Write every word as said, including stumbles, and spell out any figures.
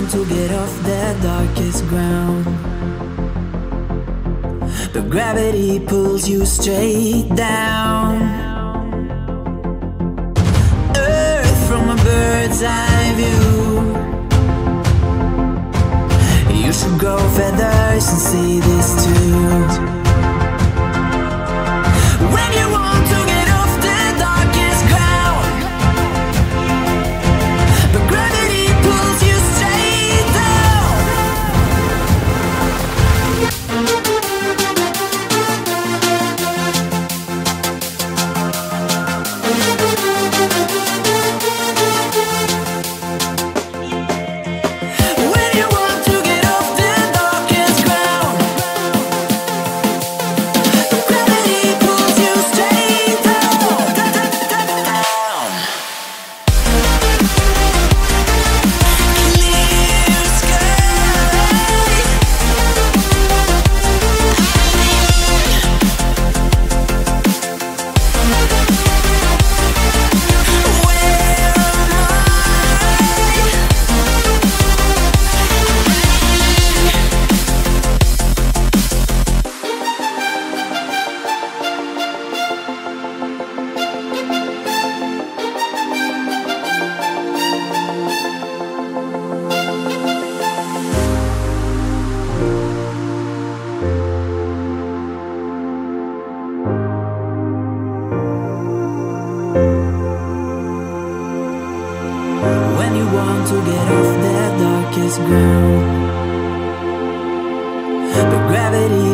want to get off the darkest ground, but gravity pulls you straight down. Earth from a bird's eye view. You should grow feathers and see this too. When you want to get off the darkest ground, but gravity pulls you straight down. When you want to get off the darkest ground, but gravity pulls you straight down, down. Clear sky. Where am I? When you want to get off the darkest ground, but gravity